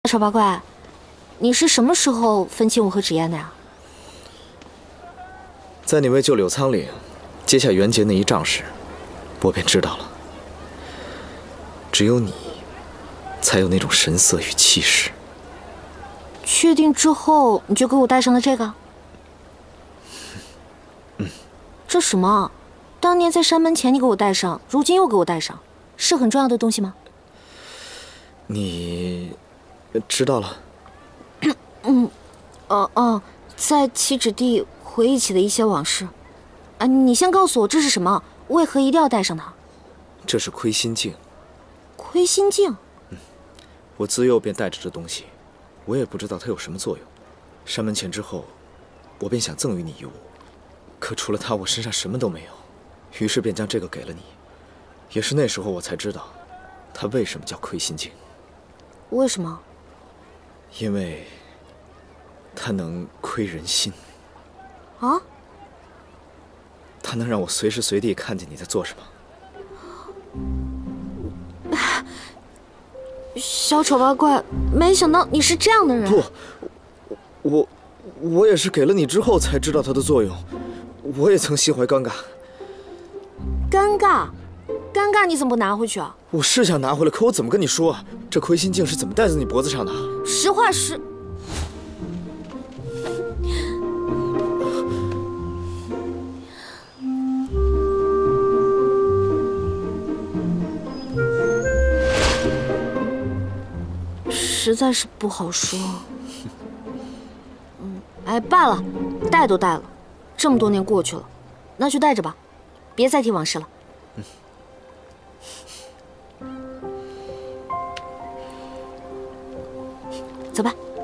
丑八怪，你是什么时候分清我和芷嫣的呀？ 在你为救柳苍岭接下袁杰那一仗时，我便知道了。只有你，才有那种神色与气势。 确定之后，你就给我戴上了这个？这什么？当年在山门前你给我戴上，如今又给我戴上，是很重要的东西吗？ 你知道了？ 在七指地回忆起的一些往事。你先告诉我这是什么？为何一定要戴上它？ 这是窥心镜。 窥心镜？ 我自幼便带着这东西，我也不知道它有什么作用。山门前之后，我便想赠予你一物，可除了它，我身上什么都没有，于是便将这个给了你。也是那时候我才知道，它为什么叫窥心镜。 为什么？ 因为它能窥人心。 啊？ 它能让我随时随地看见你在做什么。 小丑八怪，没想到你是这样的人。 不，我也是给了你之后才知道它的作用。我也曾心怀尴尬。 尴尬？尴尬你怎么不拿回去啊？ 我是想拿回来，可我怎么跟你说啊？这窥心镜是怎么戴在你脖子上的？ 实话实。实在是不好说。罢了，戴都戴了，这么多年过去了，那就戴着吧，别再提往事了。走吧。